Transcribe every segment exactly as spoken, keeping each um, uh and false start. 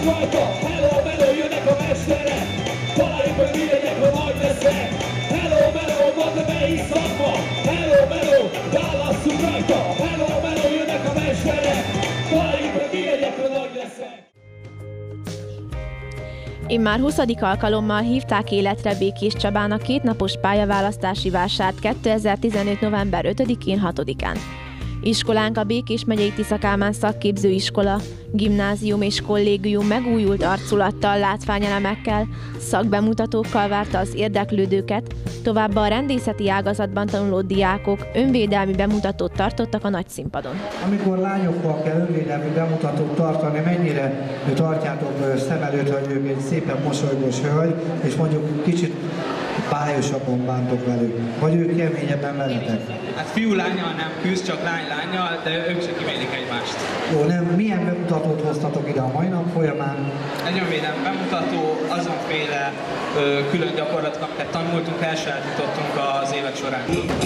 rajta, hello, meló, jönnek a mesterek. Találjuk, hogy mi legyek, ha nagy leszek. Hello, meló, mondd, melyik szakma. Hello, meló, válasszunk rajta. Hello, meló, jönnek a mesterek. Találjuk, hogy mi legyek, ha nagy leszek. Immár huszadik alkalommal hívták életre Békés Csabán a kétnapos pályaválasztási vásárt kétezer-tizenöt. november ötödikén, hatodikán. Iskolánk a Békés megyei Tisza Kálmán szakképzőiskola, gimnázium és kollégium megújult arculattal, látványelemekkel, szakbemutatókkal várta az érdeklődőket, továbbá a rendészeti ágazatban tanuló diákok önvédelmi bemutatót tartottak a nagyszínpadon. Amikor lányokkal kell önvédelmi bemutatót tartani, mennyire tartjátok szem előtt, hogy ők egy szépen mosolygós hölgy, és mondjuk kicsit bájosabban bántok velük, vagy ők keményebben veletek? Hát fiú-lányal nem küzd, csak lány-lányal, de ők se kimélik egymást. Jó, nem, milyen bemutatót hoztatok ide a mai nap folyamán? Egy önvédelmi bemutató, azonféle ö, külön gyakorlatok, amiket tanultunk, elsajátítottunk az évek során.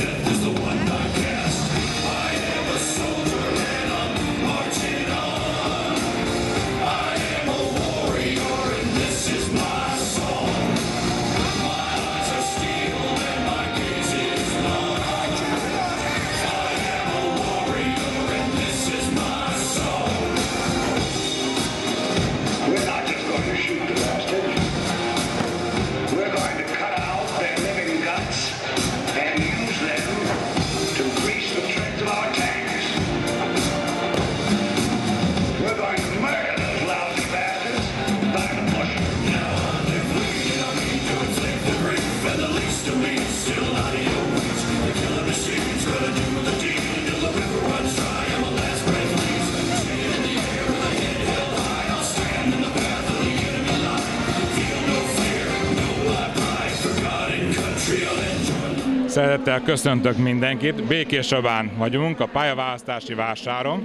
Szeretettel köszöntök mindenkit, Békés Csabán vagyunk, a pályaválasztási vásáron.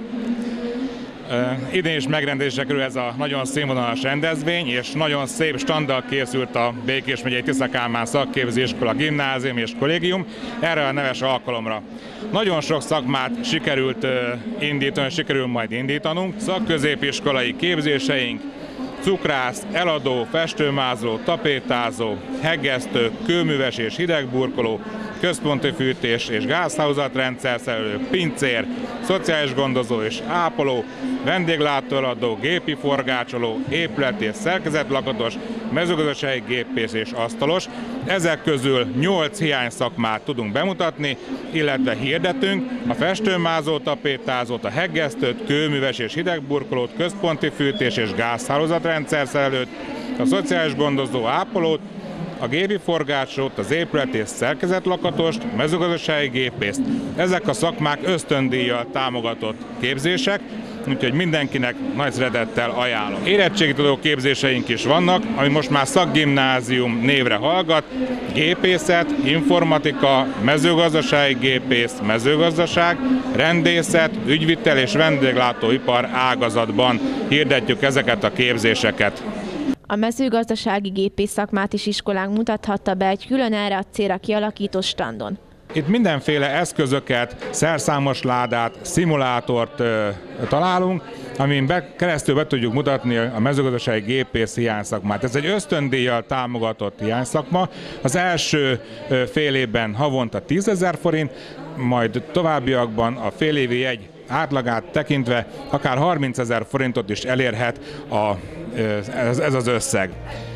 Idén is megrendezésre kerül ez a nagyon színvonalas rendezvény, és nagyon szép standal készült a Békés megyei Tisza Kálmán szakképzőiskola, gimnázium és kollégium erre a neves alkalomra. Nagyon sok szakmát sikerült indítani, sikerül majd indítanunk. Szakközépiskolai képzéseink, cukrász, eladó, festőmázoló, tapétázó, heggesztő, kőműves és hidegburkoló, központi fűtés és gázhálózatrendszer szerelő, pincér, szociális gondozó és ápoló, vendéglátóeladó, gépi forgácsoló, épület és szerkezetlakatos, mezőgazdasági gépész és asztalos. Ezek közül nyolc hiány szakmát tudunk bemutatni, illetve hirdetünk a festőmázó, tapétázót, a heggesztőt, kőműves és hidegburkolót, központi fűtés és gázhálózatrendszer szerelőt, a szociális gondozó, ápolót, a gépi forgácsolót, az épület és szerkezetlakatost, mezőgazdasági gépészt. Ezek a szakmák ösztöndíjjal támogatott képzések, úgyhogy mindenkinek nagy szeretettel ajánlom. Érettségitudó képzéseink is vannak, ami most már szakgimnázium névre hallgat, gépészet, informatika, mezőgazdasági gépész, mezőgazdaság, rendészet, ügyvitel és vendéglátóipar ágazatban hirdetjük ezeket a képzéseket. A mezőgazdasági gépész szakmát is iskolánk mutathatta be egy külön erre a célra kialakított standon. Itt mindenféle eszközöket, szerszámos ládát, szimulátort ö, találunk, amin be, keresztül be tudjuk mutatni a mezőgazdasági gépész hiányszakmát. Ez egy ösztöndíjjal támogatott hiányszakma. Az első ö, fél évben havonta tízezer forint, majd továbbiakban a félévi jegy átlagát tekintve akár harmincezer forintot is elérhet a, ez, ez az összeg.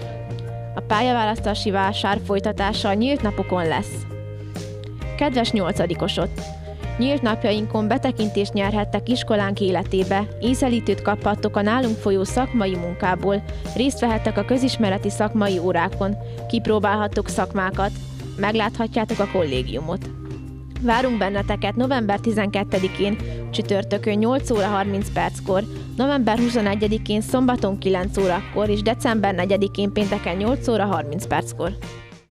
A pályaválasztási vásár folytatása a nyílt napokon lesz. Kedves nyolcadikosok! Nyílt napjainkon betekintést nyerhettek iskolánk életébe, ízelítőt kaphattok a nálunk folyó szakmai munkából, részt vehettek a közismereti szakmai órákon, kipróbálhattok szakmákat, megláthatjátok a kollégiumot. Várunk benneteket november tizenkettedikén, csütörtökön nyolc óra harminc perckor, november huszonegyedikén szombaton kilenc órakor és december negyedikén pénteken nyolc óra harminc perckor.